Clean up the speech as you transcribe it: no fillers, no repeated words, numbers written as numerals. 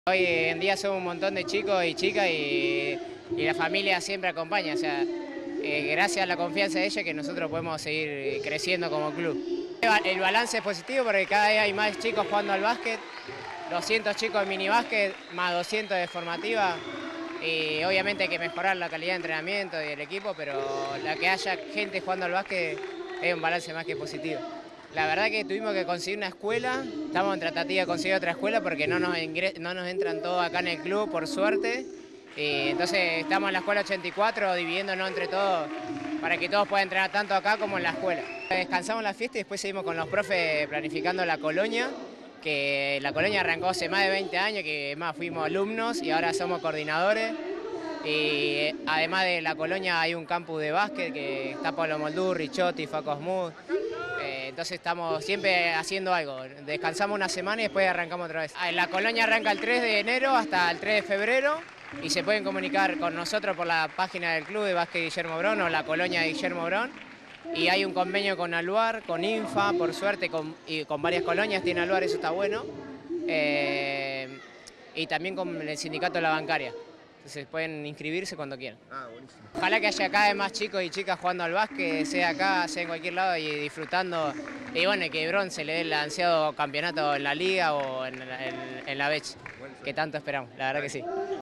Hoy en día somos un montón de chicos y chicas y la familia siempre acompaña, o sea, gracias a la confianza de ella que nosotros podemos seguir creciendo como club. El balance es positivo porque cada día hay más chicos jugando al básquet, 200 chicos de minibásquet, más 200 de formativa, y obviamente hay que mejorar la calidad de entrenamiento y del equipo, pero la que haya gente jugando al básquet es un balance más que positivo. La verdad que tuvimos que conseguir una escuela, estamos en tratativa de conseguir otra escuela porque no nos entran todos acá en el club, por suerte. Y entonces estamos en la escuela 84 dividiéndonos entre todos para que todos puedan entrenar tanto acá como en la escuela. Descansamos la fiesta y después seguimos con los profes planificando la colonia, que la colonia arrancó hace más de 20 años, que más fuimos alumnos y ahora somos coordinadores. Y además de la colonia hay un campus de básquet que está Pablo Moldú, Richotti, Faco Asmud. Entonces estamos siempre haciendo algo. Descansamos una semana y después arrancamos otra vez. La colonia arranca el 3 de enero hasta el 3 de febrero y se pueden comunicar con nosotros por la página del club de básquet Guillermo Brón o la colonia de Guillermo Brón. Y hay un convenio con Aluar, con Infa, por suerte, y con varias colonias tiene Aluar, eso está bueno. Y también con el sindicato de la bancaria. Entonces pueden inscribirse cuando quieran. Buenísimo. Ojalá que haya cada vez más chicos y chicas jugando al básquet, sea acá, sea en cualquier lado y disfrutando. Y bueno, que Brón se le dé el ansiado campeonato en la liga o en la BECH, que tanto esperamos, la verdad que sí.